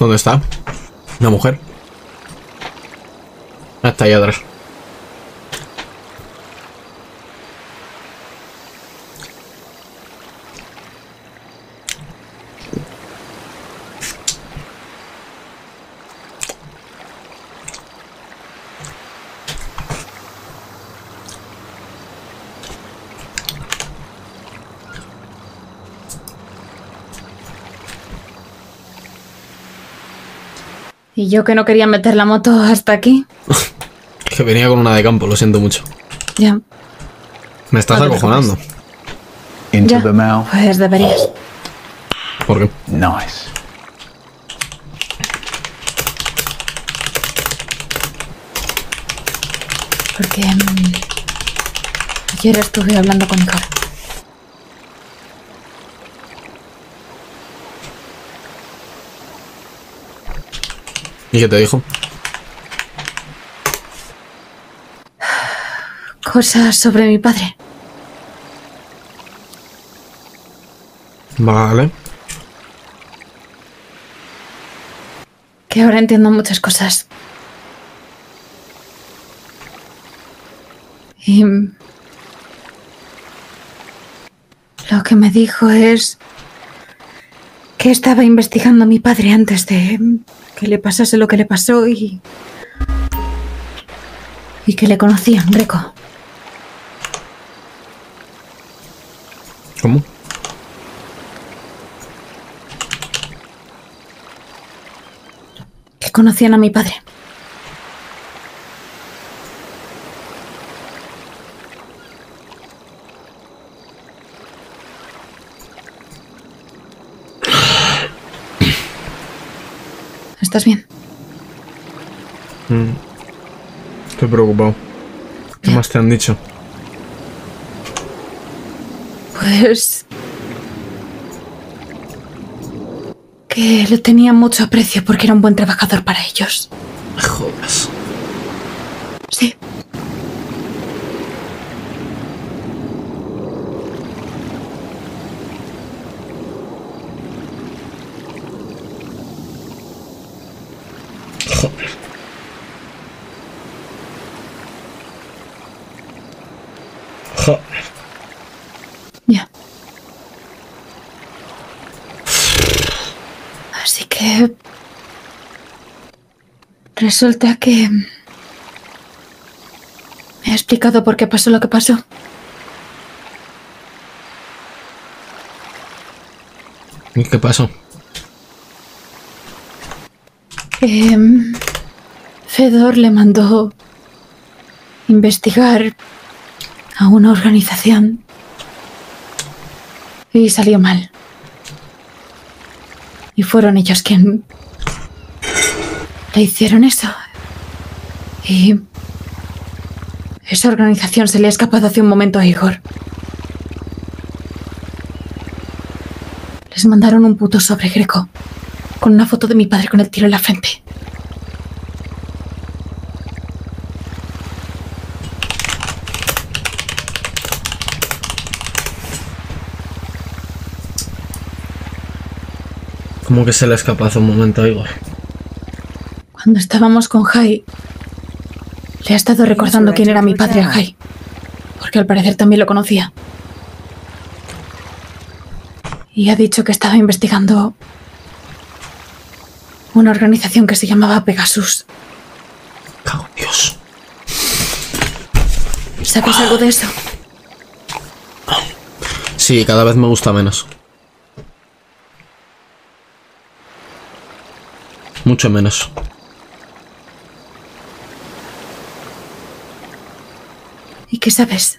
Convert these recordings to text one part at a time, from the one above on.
¿Dónde está? Una mujer. Está ahí atrás. Y yo que no quería meter la moto hasta aquí. Es que venía con una de campo, lo siento mucho. Ya. Me estás No te acojonando. Ya, pues deberías. ¿Por qué? Nice. Porque ayer estuve hablando con Nicole. ¿Y qué te dijo? Cosas sobre mi padre. Vale. Que ahora entiendo muchas cosas. Y lo que me dijo es que estaba investigando a mi padre antes de que le pasase lo que le pasó y que le conocían, Greco. ¿Cómo? Que conocían a mi padre. ¿Estás bien? Estoy preocupado. ¿Qué más te han dicho? Pues que le tenían mucho aprecio porque era un buen trabajador para ellos. Me jodas. Sí. Joder. Joder. Ya. Así que resulta que me ha explicado por qué pasó lo que pasó. ¿Y qué pasó? Fedor le mandó investigar a una organización y salió mal. Y fueron ellos quien le hicieron eso. Y esa organización se le ha escapado hace un momento a Igor. Les mandaron un puto sobre Greco con una foto de mi padre con el tiro en la frente. ¿Cómo que se le escapó hace un momento a Igor? Cuando estábamos con Jai, le ha estado recordando quién era mi padre a Jai, porque al parecer también lo conocía. Y ha dicho que estaba investigando una organización que se llamaba Pegasus. Cago en Dios. ¿Sabes algo de eso? Sí, cada vez me gusta menos. Mucho menos. ¿Y qué sabes?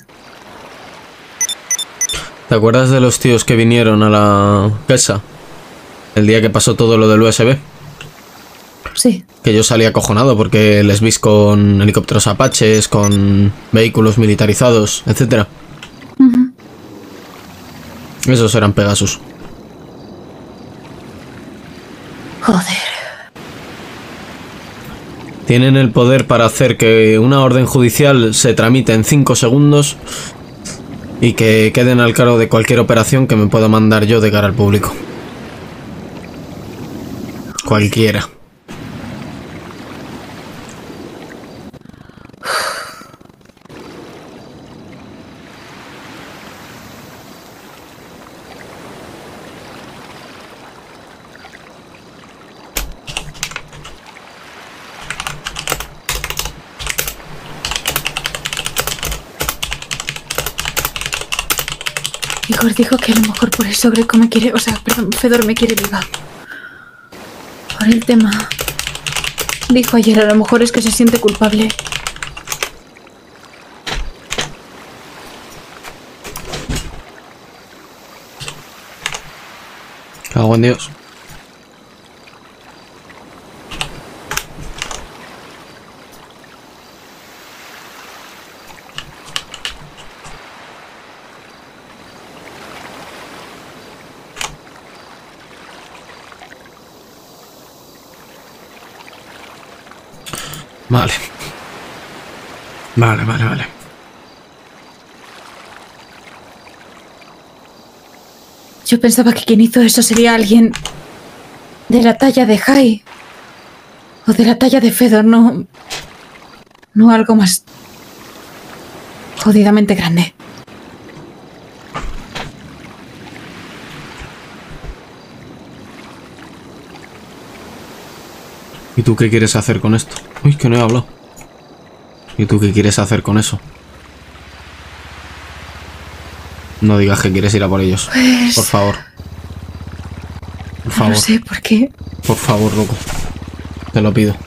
¿Te acuerdas de los tíos que vinieron a la casa el día que pasó todo lo del USB? Sí. Que yo salí acojonado porque les vi con helicópteros apaches, con vehículos militarizados, etc. Esos eran Pegasus. Joder. Tienen el poder para hacer que una orden judicial se tramite en 5 segundos y que queden al cargo de cualquier operación que me pueda mandar yo de cara al público. Cualquiera. Igor dijo que a lo mejor por eso Greco me quiere... O sea, perdón, Fedor me quiere viva. Por el tema... Dijo ayer, a lo mejor es que se siente culpable. Cago en Dios. Vale. Vale. Yo pensaba que quien hizo eso sería alguien de la talla de Jai o de la talla de Fedor, no algo más jodidamente grande. ¿Y tú qué quieres hacer con esto? Uy, que no he hablado. ¿Y tú qué quieres hacer con eso? No digas que quieres ir a por ellos. Pues... Por favor. Por favor. No sé por qué. Por favor, loco. Te lo pido.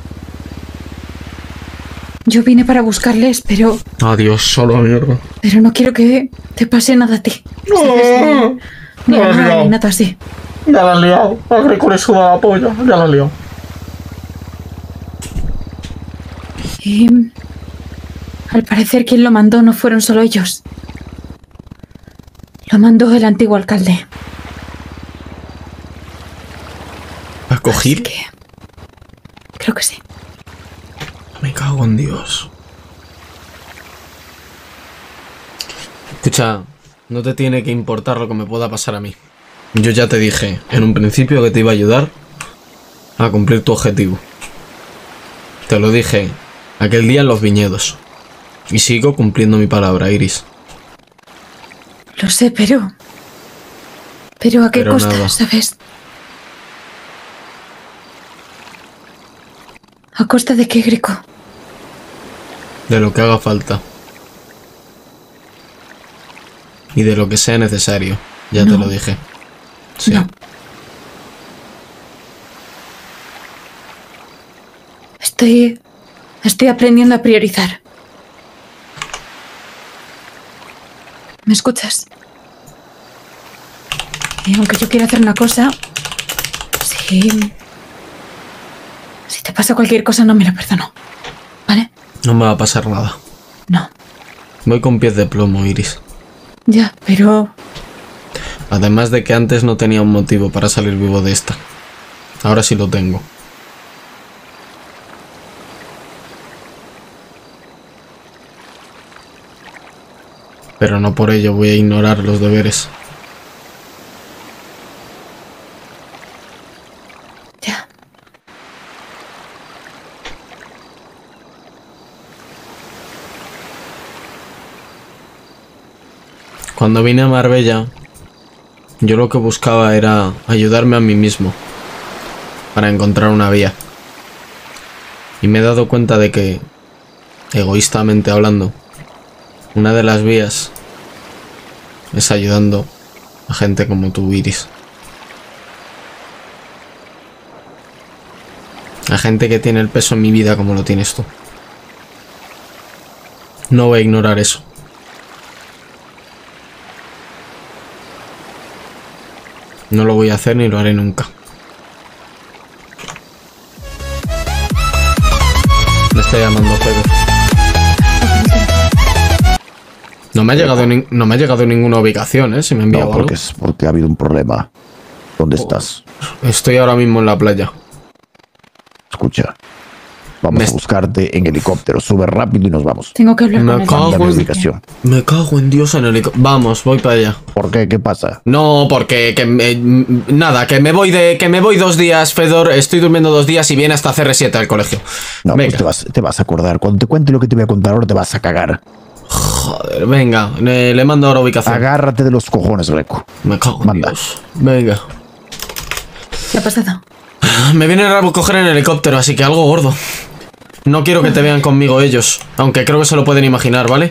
Yo vine para buscarles, pero... Adiós, solo mierda. Pero no quiero que te pase nada a ti. ¿Sabes? Ni a nada, ni nada así. Ya la has liado. A Greco le suda la polla. Ya la has liado. Y... al parecer quien lo mandó no fueron solo ellos. Lo mandó el antiguo alcalde. ¿A coger? Así que... creo que sí. Me cago en Dios. Escucha, no te tiene que importar lo que me pueda pasar a mí. Yo ya te dije en un principio que te iba a ayudar a cumplir tu objetivo. Te lo dije aquel día en los viñedos. Y sigo cumpliendo mi palabra, Iris. Lo sé, pero... ¿Pero a qué costa, nada. sabes? ¿A costa de qué, Greco? De lo que haga falta. Y de lo que sea necesario. Ya No. te lo dije. Sí. No. Estoy aprendiendo a priorizar. ¿Me escuchas? Y aunque yo quiera hacer una cosa, si te pasa cualquier cosa no me lo perdono, ¿vale? No me va a pasar nada. No, Voy con pies de plomo, Iris. ya, pero... Además de que antes no tenía un motivo para salir vivo de esta. Ahora sí lo tengo. Pero no por ello voy a ignorar los deberes. ya. Cuando vine a Marbella, yo lo que buscaba era ayudarme a mí mismo para encontrar una vía. Y me he dado cuenta de que, egoístamente hablando, una de las vías es ayudando a gente como tú, Iris. A gente que tiene el peso en mi vida como lo tienes tú. No voy a ignorar eso. No lo voy a hacer ni lo haré nunca. Me está llamando Pedro. No me ha llegado ninguna ubicación, si me ha enviado No, algo. porque ha habido un problema. ¿Dónde estás? Estoy ahora mismo en la playa. Escucha. Vamos a buscarte en helicóptero. Sube rápido y nos vamos. Tengo que hablar Me con él. cago Mándame en- ubicación. Me cago en Dios en el Vamos, voy para allá. ¿Por qué? ¿Qué pasa? No, porque nada, que me voy 2 días, Fedor. Estoy durmiendo 2 días y viene hasta CR7 al colegio. No, Venga. pues te vas a acordar. Cuando te cuente lo que te voy a contar ahora te vas a cagar. Joder, venga, le mando ahora ubicación. Agárrate de los cojones, Greco. Me cago en Manda. Dios. Venga. ¿Qué ha pasado? Me vienen a recoger en helicóptero, así que algo gordo. No quiero que te vean conmigo ellos, aunque creo que se lo pueden imaginar, ¿vale?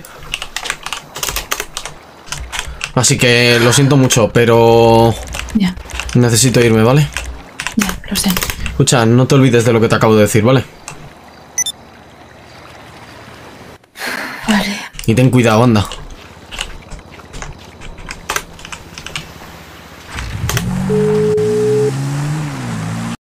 Así que lo siento mucho, pero Ya, necesito irme, ¿vale? ya, lo sé. Escucha, no te olvides de lo que te acabo de decir, ¿vale? Vale. Y ten cuidado, anda.